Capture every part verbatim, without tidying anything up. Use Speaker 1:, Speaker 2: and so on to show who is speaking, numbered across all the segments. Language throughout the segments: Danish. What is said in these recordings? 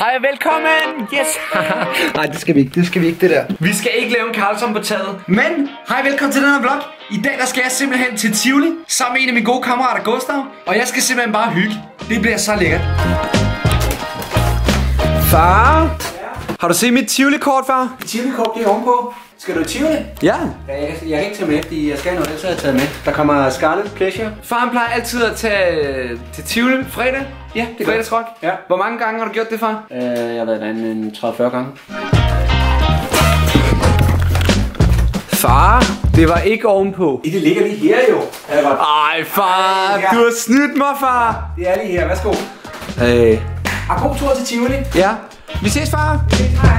Speaker 1: Hej, velkommen! Yes! Nej, det skal vi ikke, det skal vi ikke, det der. Vi skal ikke lave en Karlsson på taget. Men, hej, velkommen til den her vlog. I dag, der skal jeg simpelthen til Tivoli, sammen med en af mine gode kammerater, Gustav. Og jeg skal simpelthen bare hygge. Det bliver så lækkert. Far? Har du set mit Tivoli-kort, far?
Speaker 2: Tivoli-kort, det er ovenpå. Skal du i Tivoli?
Speaker 1: Ja.
Speaker 2: Ja, jeg, jeg kan ikke tage med, fordi jeg skal noget, så har jeg taget med. Der kommer Scarlet Pleasure.
Speaker 1: Faren plejer altid at tage til Tivoli fredag.
Speaker 2: Ja, det er
Speaker 1: fredagsrock.
Speaker 2: Ja.
Speaker 1: Hvor mange gange har du gjort det, far?
Speaker 2: Øh, jeg har været derinde en tredive fyrre gange.
Speaker 1: Far, det var ikke ovenpå.
Speaker 2: Det ligger lige her jo.
Speaker 1: Ej, far,
Speaker 2: ja.
Speaker 1: du har snydt mig, far.
Speaker 2: Det er lige her, værsgo.
Speaker 1: Hey.
Speaker 2: Og god tur til Tivoli.
Speaker 1: Ja. Vi ses, far.
Speaker 2: Hej.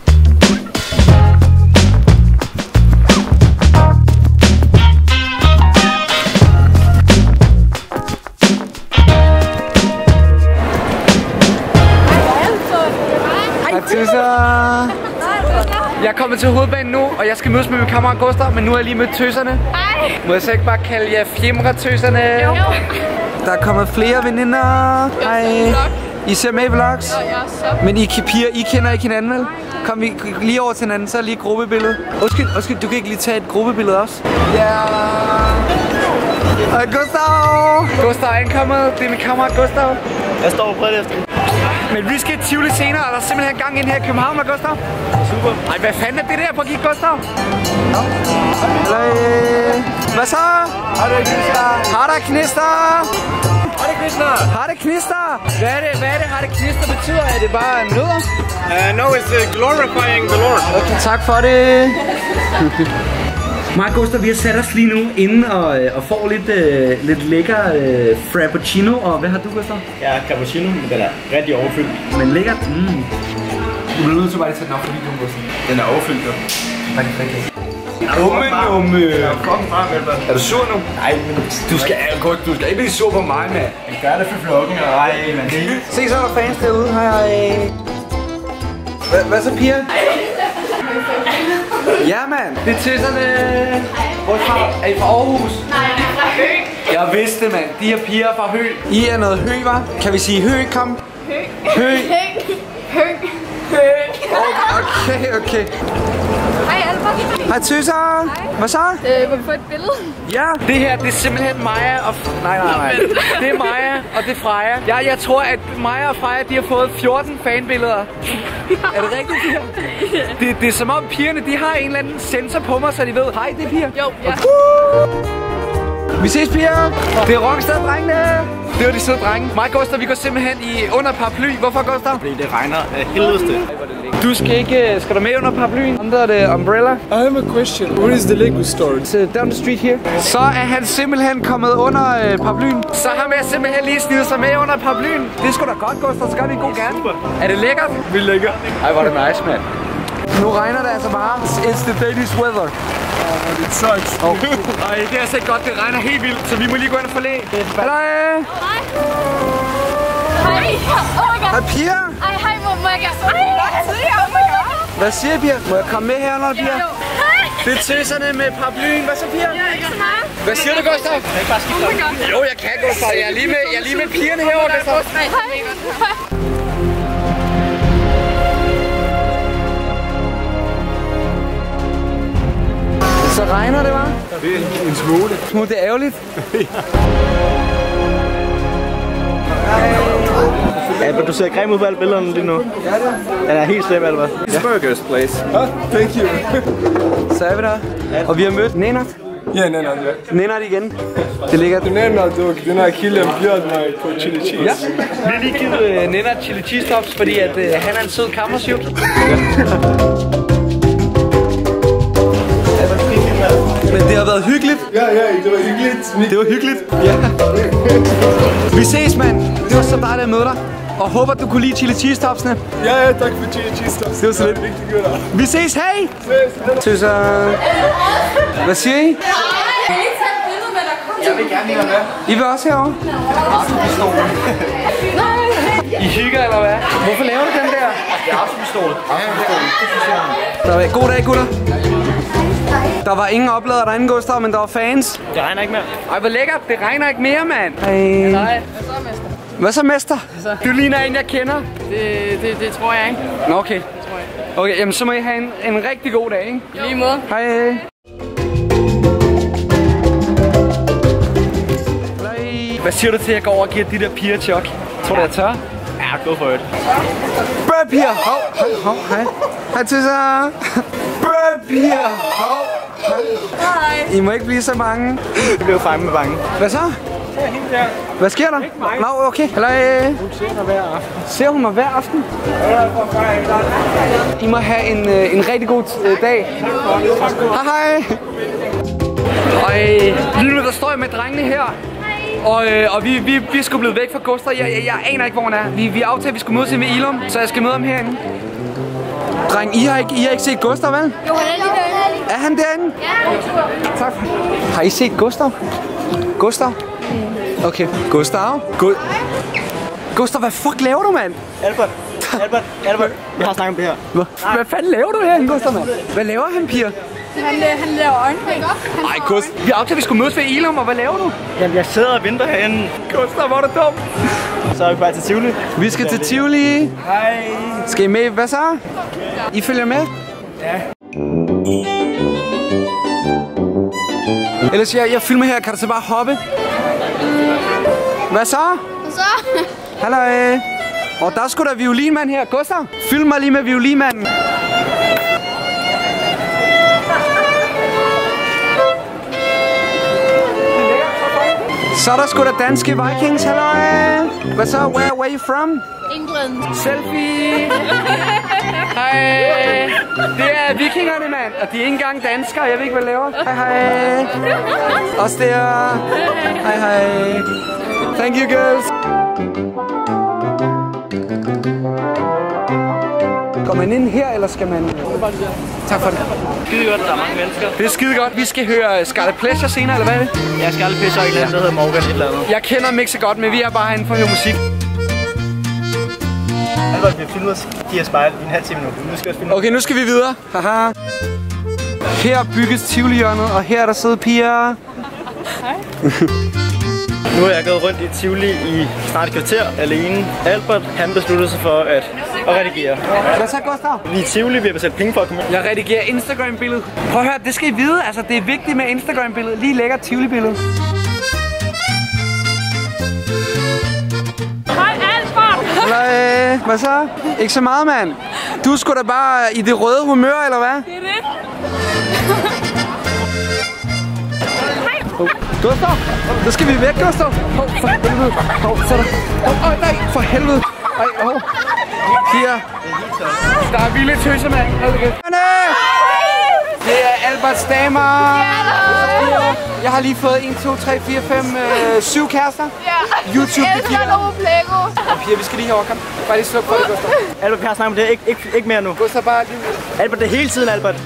Speaker 1: Jeg er kommet til hovedbanen nu, og jeg skal mødes med min kammerat Gustav, men nu har jeg lige mødt tøserne.
Speaker 3: Hej!
Speaker 1: Må jeg så ikke bare kalde jer fjemre-tøserne?
Speaker 3: Jo.
Speaker 1: Der er kommet flere veninder. Hej. I ser med i vlogs?
Speaker 3: Ja, så.
Speaker 1: Men I piger, I kender ikke hinanden, vel? Kom vi lige over til hinanden, så lige et gruppebillede. Undskyld, undskyld, du kan ikke lige tage et gruppebillede også? Ja. Hej Gustav! Gustav er ankommet. Det er min kammerat Gustav.
Speaker 4: Jeg står på det efter.
Speaker 1: Men vi skal i Tivoli senere, og der er simpelthen gang ind her i København med Gustav.
Speaker 4: Super.
Speaker 1: Ej, hvad fanden er det der? Prøv at kigge, Gustav. Ja. Hvad så?
Speaker 4: Har det knister?
Speaker 1: Har der knister?
Speaker 4: Har det knister?
Speaker 1: Har det knister? Hvad er det, hvad er det, har det knister betyder? Er det bare nødder?
Speaker 4: Uh, no, it's uh, glorifying the Lord.
Speaker 1: Okay, tak for det. Mig og Gustav, vi har sat os lige nu inde og, og får lidt, øh, lidt lækker øh, frappuccino. Og hvad har du, Gustav?
Speaker 4: Ja, cappuccino, men den er rigtig overfyldt.
Speaker 1: Men lækkert. Mm. Du bliver nødt til bare at tage den op for videoen, Gustav.
Speaker 4: Den er overfyldt, jo.
Speaker 1: Tak, tak, tak.
Speaker 4: Umme, umme. Den er fucking varm, eller hvad?
Speaker 1: Er du sur nu?
Speaker 4: Nej, men
Speaker 1: Du skal, du skal ikke blive sur på mig, mand.
Speaker 4: jeg gør det for flokken, og ej, man.
Speaker 1: Se, så er der fans derude. Hej, hej. Hva, hvad så, piger? Ja, mand. Det er tøserne. Hvorfra? Er I fra Aarhus?
Speaker 3: Nej, det er fra Høg.
Speaker 1: Jeg vidste, mand. De her piger er fra Høg. I er noget Høg, hva'? Kan vi sige Høg, kom?
Speaker 3: Høg.
Speaker 1: Høg.
Speaker 3: Høg. Høg. Høg.
Speaker 1: Okay, okay.
Speaker 3: Hej, Albert.
Speaker 1: Hej, tøser. Hvad så?
Speaker 3: Øh, må vi få et billede?
Speaker 1: Ja. Det her, det er simpelthen Maja og... Nej, nej, nej. Det er Maja, og det er Freja. Ja, jeg tror, at Maja og Freja, de har fået fjorten fanbilleder. Er det rigtigt, piger? Det, det er som om pigerne, de har en eller anden sensor på mig, så de ved, hej, det er piger.
Speaker 3: Jo, ja.
Speaker 1: Vi ses, piger. Det er Rockstar-drengene. Det var de søde drenge. Mig og Gustav, vi går simpelthen i under paraply. Hvorfor, Gustav?
Speaker 4: Fordi det regner af helvedeste.
Speaker 1: Du skal ikke... Skal du med under paraplyen? Under the umbrella?
Speaker 5: I have a question. Where is the Lego store?
Speaker 1: It's uh, down the street here. Så er han simpelthen kommet under øh, paraplyen. Så har jeg simpelthen lige snidet sig med under paraplyen. Det er sgu da godt, Gustav. Så gør vi en god gerne. Er det lækkert?
Speaker 4: Vi lægger.
Speaker 1: Ej, hvor er det nice, mand. Nu regner det altså bare. It's the Danish weather.
Speaker 5: Uh, it sucks.
Speaker 1: Oh. Ej, det er altså ikke godt. Det regner helt vildt, så vi må lige gå ind og få læ. Hallo.
Speaker 3: Hej. Hej. Oh my god.
Speaker 1: Hej, piger.
Speaker 3: Ej, hej, må, må jeg gerne? Ej, oh my god.
Speaker 1: Hvad siger I, piger? Må jeg komme med her, når piger?
Speaker 3: Jo. Hej.
Speaker 1: Det er tøserne med paraplyen. Hvad så, piger?
Speaker 3: Ja, ikke så meget.
Speaker 1: Hvad siger du, Gustav?
Speaker 4: Jeg kan ikke bare skifte op.
Speaker 1: Jo, jeg kan, Gustav. Jeg er lige med, jeg er lige med pigerne herovre, Gustav.
Speaker 3: Hej.
Speaker 1: Så regner det, var?
Speaker 5: Det er en smule.
Speaker 1: Smule, det er ærgerligt.
Speaker 4: Albert, du ser grim ud på alle billederne lige nu. Den er helt slem, Albert.
Speaker 5: It's Burgers place. Oh, thank you.
Speaker 1: Så er vi der. Og vi har mødt Nenad.
Speaker 5: Ja, nej, nej, ja.
Speaker 1: Nenad igen. Det ligger...
Speaker 5: Du nævner, at den her kilde bjørn mig på chili cheese.
Speaker 1: Ja. Vi har lige givet uh, Nenad chili cheese tops, fordi at, uh, han er en sød kammersyv. Men det har været hyggeligt.
Speaker 5: Ja, ja, det var hyggeligt.
Speaker 1: Det var hyggeligt. Ja. Vi ses, mand. Det var så dejligt at møde dig. Og håber, du kunne lide chili cheese topsene.
Speaker 5: Ja, ja, tak for chili cheese tops.
Speaker 1: Det var så lidt.
Speaker 5: Rigtig godt.
Speaker 1: Vi ses, hey!
Speaker 5: Ses.
Speaker 1: Tøser. Hvad siger I?
Speaker 4: Jeg vil gerne have med.
Speaker 1: I vil også herovre? I hygger, eller hvad? Hvorfor laver du den der?
Speaker 4: Det er aftenpistol.
Speaker 1: Der var god dag, gutter. Der var ingen oplader derinde, Gustav, men der var fans.
Speaker 4: Det regner ikke mere.
Speaker 1: Ej, hvor lækkert. Det regner ikke mere, mand. Hej.
Speaker 3: Nej. Hvad så, mester?
Speaker 1: Hvad så, mester? Du ligner en, jeg kender.
Speaker 3: Det, det, det tror jeg ikke.
Speaker 1: Nå, okay. Okay, jamen så må I have en, en rigtig god dag, ikke?
Speaker 3: I lige måde.
Speaker 1: Hej, hej. Hvad siger du til, at jeg går over og giver de der piger et chok? Tror du, jeg tør?
Speaker 4: Ja, go for it.
Speaker 1: Bøh, piger! Hov, hej, hov, hej. Hej, Tissa. Bøh, piger! Hov, hej. I må ikke blive så mange.
Speaker 4: Det blev fandme med bange.
Speaker 1: Hvad så? Hvad sker der? Nå, okay. Halløj.
Speaker 5: Hun ser mig hver aften.
Speaker 1: Ser hun mig hver aften? I må have en, øh, en rigtig god øh, dag. Hej, hej. Og øh, lige nu der står jeg med drengene her. Og, øh, og vi, vi, vi er sgu blevet væk fra Gustav. Jeg, jeg, jeg aner ikke, hvor han er. Vi, vi aftalte, at vi skulle mødes med Ilum, så jeg skal møde ham herinde. Dreng, I har ikke, I har ikke set Gustav, vel?
Speaker 3: Jo, han er lige derinde.
Speaker 1: Er han derinde?
Speaker 3: Ja.
Speaker 1: Tak for. Har I set Gustav? Gustav? Okay. Gustav? Gu Gustav, hvad fuck laver du, mand?
Speaker 4: Albert, Albert, Albert. Jeg har snakket om det her.
Speaker 1: Hvad, hvad fanden laver du herinde, Gustav, mand? Hvad laver han, piger?
Speaker 3: Han, han laver øjenring.
Speaker 1: Ej, Gustav. Vi aftalte, at vi skulle mødes ved Ilum, og hvad laver du?
Speaker 4: Jamen, jeg sidder og venter herinde.
Speaker 1: Gustav, hvor er du dum?
Speaker 4: Så er vi bare til Tivoli.
Speaker 1: Vi skal til Tivoli.
Speaker 4: Hej.
Speaker 1: Skal I med? Hvad så? I følger med?
Speaker 4: Ja.
Speaker 1: Ellers jeg, jeg filmer her. Kan du så bare hoppe? Hvad så?
Speaker 3: Og så?
Speaker 1: Halløj. Og der er sgu da violinmand her. Gustav, film mig lige med violinmanden. Så er der sgu da danske Vikings. Halløj. Hvad så? Where, where are you from?
Speaker 3: England.
Speaker 1: Selfie. Hej. Det er vikingerne, mand. Og de er ikke engang danskere. Jeg ved ikke, hvad jeg laver. Hej, hej. Også der. Hej, hej. Thank you, girls. Går man ind her, eller skal man... Tak for det.
Speaker 4: Skide godt, der er mange mennesker.
Speaker 1: Det er skide godt. Vi skal høre Scarlet Pleasure senere, eller hvad er det?
Speaker 4: Jeg skal aldrig pisse og ikke andet, der hedder Morgan et eller andet.
Speaker 1: Jeg kender dem ikke så godt, men vi er bare herinde for at høre musik.
Speaker 4: Albert, vi har filmet de her spejl i en halv time nu. Nu skal vi også filme.
Speaker 1: Okay, nu skal vi videre. Haha. Her bygges Tivoli-hjørnet, og her er der søde piger.
Speaker 3: Hej.
Speaker 4: Nu har jeg gået rundt i Tivoli i snart et kvarter alene. Albert, han besluttede sig for at, at redigere.
Speaker 1: Hvad så, Gustav?
Speaker 4: Vi er i Tivoli, vi har betalt penge for at komme ind.
Speaker 1: Jeg redigerer Instagram-billedet. Prøv at høre, det skal I vide. Altså, det er vigtigt med Instagram-billedet. Lige lækkert Tivoli-billede.
Speaker 3: Hej, Albert.
Speaker 1: Halløj. Hvad så? Ikke så meget, mand. Du er sgu da bare i det røde humør, eller hvad?
Speaker 3: Det er det.
Speaker 1: Oh. Gustav, så skal vi væk, Gustav. Oh, for helvede. Oh, så er der. Oh, oh, nej, for helvede. Ej, oh. Piger. Der er vilde tøser, mand. Det er Alberts damer. Jeg har lige fået en, to, tre, fire, fem, syv kærester. YouTube, det
Speaker 3: Elsker nogle Lego.
Speaker 1: Piger, vi skal lige herover. Kom. Bare lige sluk for det, Gustav.
Speaker 4: Albert, vi har snakket om det. Ikke, ikke, ikke mere nu.
Speaker 1: Gustav, bare lige...
Speaker 4: Albert, det er hele tiden, Albert.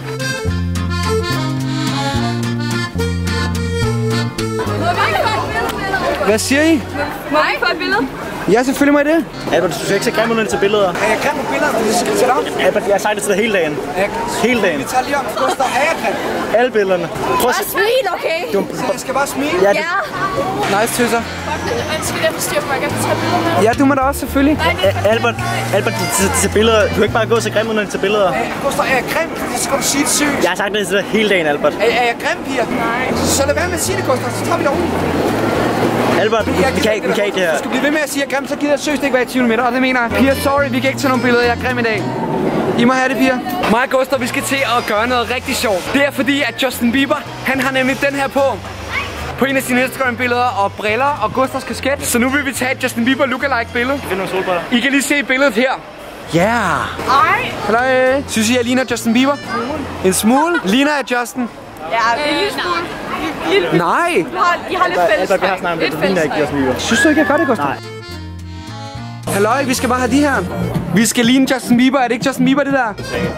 Speaker 1: Hvad siger I?
Speaker 3: Må vi få et billede?
Speaker 1: Ja, selvfølgelig må I det.
Speaker 4: Albert, du skal ikke se grim ud, når du tager billeder.
Speaker 1: Er jeg grim på billeder? Det skal tage op.
Speaker 4: Albert, jeg har sagt det til dig hele dagen. Hele dagen.
Speaker 1: Vi tager lige om. Gustav, er jeg grim?
Speaker 4: Alle billederne. Prøv at se.
Speaker 3: Smil, okay?
Speaker 4: Du,
Speaker 1: Så jeg skal bare smile?
Speaker 4: ja, det,
Speaker 3: Ja.
Speaker 1: Nice, tøser.
Speaker 3: Skal jeg forstyrre mig? Jeg kan tage billeder med.
Speaker 1: Ja, du må da også, selvfølgelig.
Speaker 4: Albert, Albert, de, de, de tager billeder. Du kan ikke bare gå så grim ud, når de tager billeder.
Speaker 1: Gustav, er jeg grim? Det skal du sige det sygt.
Speaker 4: Jeg har sagt det til dig hele dagen, Albert.
Speaker 1: Er, er jeg grim, piger? Nej. Så lad være med at sige det, Gustav. Så tager vi det roligt.
Speaker 4: Albert, vi, vi, kan ikke, vi kan ikke det her.
Speaker 1: Du skal blive ved med at sige, at jeg er grim, så gider jeg søst ikke være i tvivl med dig. Og det mener jeg. Piger, sorry, vi kan ikke tage nogle billeder. Jeg er grim i dag. I må have det, piger. Mig og Gustav, vi skal til at gøre noget rigtig sjovt. Det er fordi, at Justin Bieber, han har nemlig den her på. På en af sine Instagram-billeder og briller og Gustavs kasket. Så nu vil vi tage et Justin Bieber lookalike-billede.
Speaker 4: Find nogle solbriller.
Speaker 1: I kan lige se billedet her. Ja. Yeah.
Speaker 3: Ej.
Speaker 1: Halløj. Synes I, jeg ligner Justin Bieber? En smule? Ligner jeg Justin?
Speaker 3: Ja, det er lige smule. Lille.
Speaker 1: Nej.
Speaker 3: I har, I har lidt fælles.
Speaker 4: Albert, vi har snakket om det. Du ligner ikke Justin Bieber.
Speaker 1: Synes du ikke, jeg gør det, Gustav?
Speaker 4: Nej.
Speaker 1: Halløj, vi skal bare have de her. Vi skal ligne Justin Bieber. Er det ikke Justin Bieber, det der?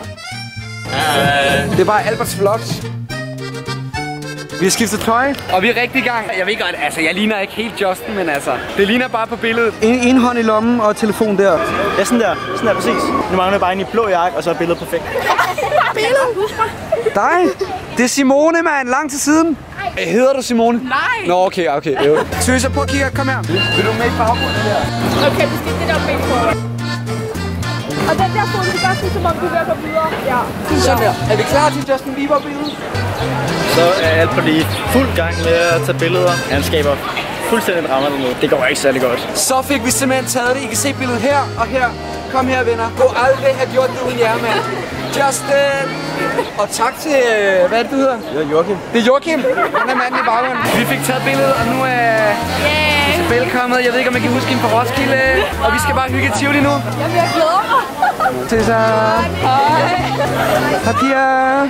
Speaker 1: Det er bare Alberts vlogs. Vi har skiftet tøj, og vi er rigtig i gang. Jeg ved godt, altså jeg ligner ikke helt Justin, men altså, det ligner bare på billedet. En, en hånd i lommen og telefon der.
Speaker 4: Ja, sådan der. Sådan der, præcis. Nu mangler jeg bare en i blå jakke, og så er billedet perfekt.
Speaker 1: Dig? Det er Simone, mand. Lang til siden. Hedder du Simone?
Speaker 3: Nej.
Speaker 1: Nå, okay, okay. Tøser, prøv at kigge. Kom her. Vil du med i baggrunden der?
Speaker 3: Okay, du skal det der ben på. Og den der fod, det gør sådan, som om du er ved at gå videre. Ja.
Speaker 1: Sådan der. Er vi klar til Justin Bieber-billedet?
Speaker 4: Så er Albert lige fuld gang med at tage billeder. Han skaber fuldstændig rammer nu. Det går ikke særlig godt.
Speaker 1: Så fik vi simpelthen taget det. I kan se billedet her og her. Kom her, venner. Gå aldrig have gjort det uden jer, mand. Justin! Og tak til... Hvad er det, du hedder?
Speaker 4: Det er Joachim.
Speaker 1: Det er Joachim. Han er manden i baggrunden. Vi fik taget billedet, og nu er Isabel kommet. Jeg ved ikke, om jeg kan huske hende fra Roskilde. Og vi skal bare hygge et Tivoli nu.
Speaker 3: Jeg vil glæde mig.
Speaker 1: Til så.
Speaker 3: Hej.
Speaker 1: Hej, Pia.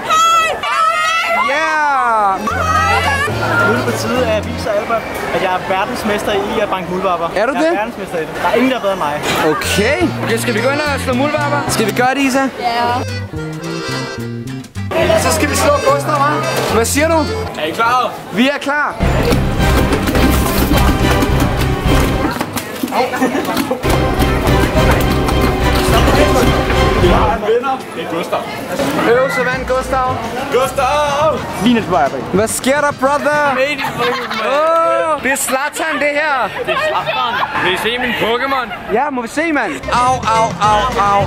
Speaker 1: Yeah!
Speaker 4: Nu er det på tide, at jeg viser Albert, at jeg er verdensmester i at banke muldvarper.
Speaker 1: Er du
Speaker 4: jeg
Speaker 1: det?
Speaker 4: Jeg er verdensmester i det. Der er ingen, der er bedre end mig.
Speaker 1: Okay. Okay, skal vi gå ind og slå muldvarper? Skal vi gøre det, Isa?
Speaker 3: Ja.
Speaker 1: Så skal vi slå Gustav, hva'? Hvad siger du?
Speaker 5: Er I klar?
Speaker 1: Vi er klar.
Speaker 5: Vi har en vinder. Det er Gustav.
Speaker 1: Øvelse vand, Gustav.
Speaker 5: Gustav!
Speaker 4: Lige net på arbejde.
Speaker 1: Hvad sker der, brother? Åh, det er Zlatan, det her.
Speaker 5: Det er Zlatan. Vil I se min Pokémon?
Speaker 1: Ja, må vi se, mand. Au, au, au, au.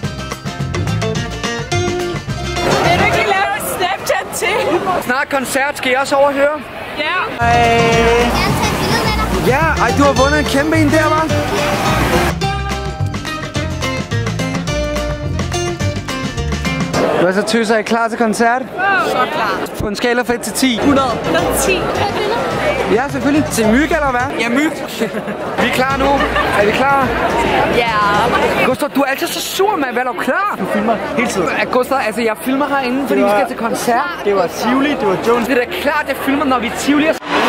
Speaker 3: Vil du ikke lige lave et Snapchat til?
Speaker 1: Snart koncert. Skal I også overhøre?
Speaker 3: Ja.
Speaker 1: Ja, ej, du har vundet en kæmpe en der, hva'? Hvad så, tøser? Er I klar til koncert?
Speaker 3: Så klar.
Speaker 1: På en skala fra et til ti.
Speaker 3: hundrede. ti.
Speaker 1: Ja, selvfølgelig. Til myg, eller hvad? Ja, myg. Vi er klar nu. Er vi klar?
Speaker 3: Ja.
Speaker 1: Gustav, du er altid så sur, mand. Hvad er du klar?
Speaker 4: Du filmer hele tiden.
Speaker 1: Gustav, altså jeg filmer herinde, fordi
Speaker 4: var,
Speaker 1: vi skal til koncert.
Speaker 4: Det var Tivoli, det var Jones.
Speaker 1: Det er da klart, jeg filmer, når vi er Tivoli.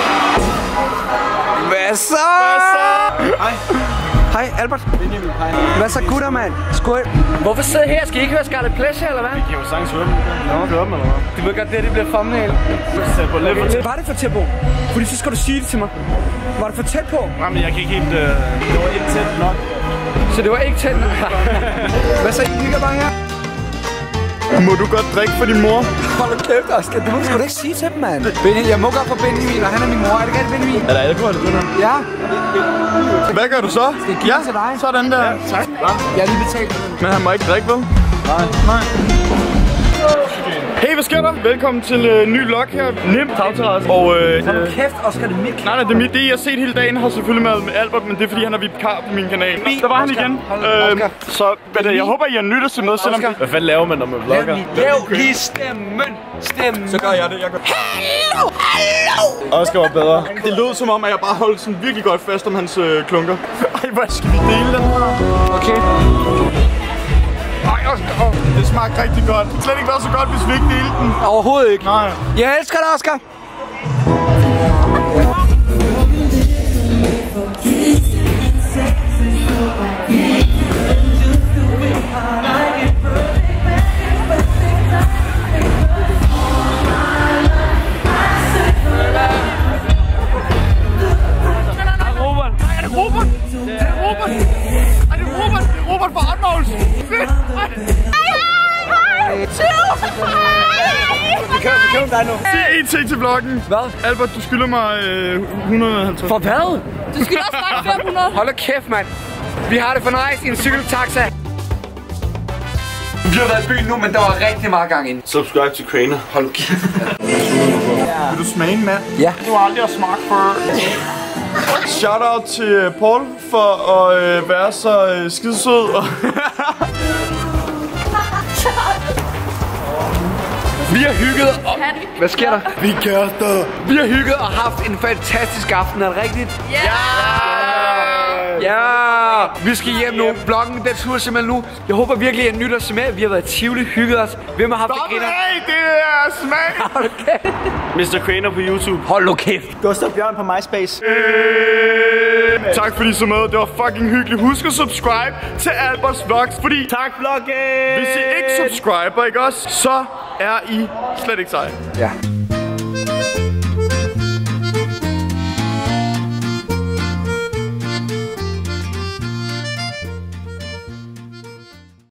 Speaker 1: Hvad så?
Speaker 4: Hej.
Speaker 1: Hej, Albert. Hvad så, gutter, mand? Skål. Hvorfor sidder I her? Skal I ikke høre Scarlet Pleasure, eller hvad?
Speaker 4: Jeg kan jo sagtens høre dem. Nå, høre dem, eller hvad?
Speaker 1: Du ved godt, det, det bliver thumbnail.
Speaker 4: På lidt.
Speaker 1: Var det for tæt på? Fordi så skal du sige det til mig. Var det for tæt på?
Speaker 4: Jamen, jeg kan ikke helt... Øh... Det var ikke tæt nok.
Speaker 1: Så det var ikke tæt? Hvad så, I hygger bare her?
Speaker 5: Må du godt drikke for din mor?
Speaker 1: Hold da kæft, Oscar. Du må sgu da ikke sige til dem, mand. Benny, jeg må godt få Benjamin, og han er min mor. Er det rigtigt, Benjamin?
Speaker 5: Er der alkohol i den her?
Speaker 1: Ja.
Speaker 5: Hvad gør du så?
Speaker 1: Skal jeg give
Speaker 5: Ja,
Speaker 1: til dig?
Speaker 5: sådan der. Ja, tak.
Speaker 1: Jeg har lige betalt.
Speaker 5: Men han må ikke drikke, vel?
Speaker 4: Nej.
Speaker 5: Nej. Hey, hvad sker der? Velkommen til øh, ny log her. Nemt tagterrasse. Og øh,
Speaker 1: Hold da kæft, Oscar, det er mit.
Speaker 5: nej, nej, det er mit. Det, jeg har set hele dagen, har selvfølgelig været med Albert, men det er fordi, han er vikar på min kanal. Der var han igen. Øh, så hvad det, jeg håber, I har nyttet til noget, selvom...
Speaker 1: Oscar.
Speaker 4: Hvad fanden laver man, når man vlogger?
Speaker 1: Lav lige stemmen. Stemmen.
Speaker 5: Så gør jeg det. Jeg gør... Hallo, hallo! Oscar var bedre. Det lød som om, at jeg bare holdt sådan virkelig godt fast om hans øh, klunker. Ej, hvad skal vi dele den her?
Speaker 1: Okay.
Speaker 5: Ej, Oscar. Oh, det smagte rigtig godt. Det slet ikke været så godt, hvis vi ikke delte den.
Speaker 1: Overhovedet ikke.
Speaker 5: Nej.
Speaker 1: Jeg elsker dig, Oscar.
Speaker 5: Robert! Det er Robert! Ej, det er Robert! Det er Robert fra Arnolds! Fedt! Hej!
Speaker 3: Hej, hej!
Speaker 5: Vi kan vi kan dig nu. Sig en ting til vloggen.
Speaker 1: Hvad?
Speaker 5: Albert, du skylder mig øh, et hundrede og halvtreds.
Speaker 1: For hvad?
Speaker 3: Du skal også snakke fem hundrede.
Speaker 1: Hold da kæft, mand. Vi har det for nice i en cykeltaxa. Vi har været i byen nu, men der var rigtig meget gang ind.
Speaker 5: Subscribe til Craner.
Speaker 1: Hold nu kæft.
Speaker 5: Vil du smage en, mand?
Speaker 1: Ja.
Speaker 5: Du har aldrig smagt før. Shoutout til Paul for at øh, være så øh, skidesød.
Speaker 1: Vi har hygget og... Hvad sker der?
Speaker 5: Vi gør det.
Speaker 1: Vi har hygget og haft en fantastisk aften, er det rigtigt?
Speaker 3: Ja!
Speaker 1: Ja! Vi skal hjem nu. Vloggen, den slutter simpelthen nu. Jeg håber virkelig, at I nytter sig med. Vi har været i Tivoli, hygget os. Hvem har haft det griner?
Speaker 5: Hey, det er smag.
Speaker 1: Hold kæft.
Speaker 4: mister Craner på YouTube.
Speaker 1: Hold nu kæft.
Speaker 4: Gustav Bjørn på MySpace.
Speaker 5: Øh, tak fordi I så med. Det var fucking hyggeligt. Husk at subscribe til Alberts Vlogs, fordi
Speaker 4: Tak, vloggen!
Speaker 5: hvis I ikke subscriber, ikke også, så er I slet ikke seje.
Speaker 1: Ja.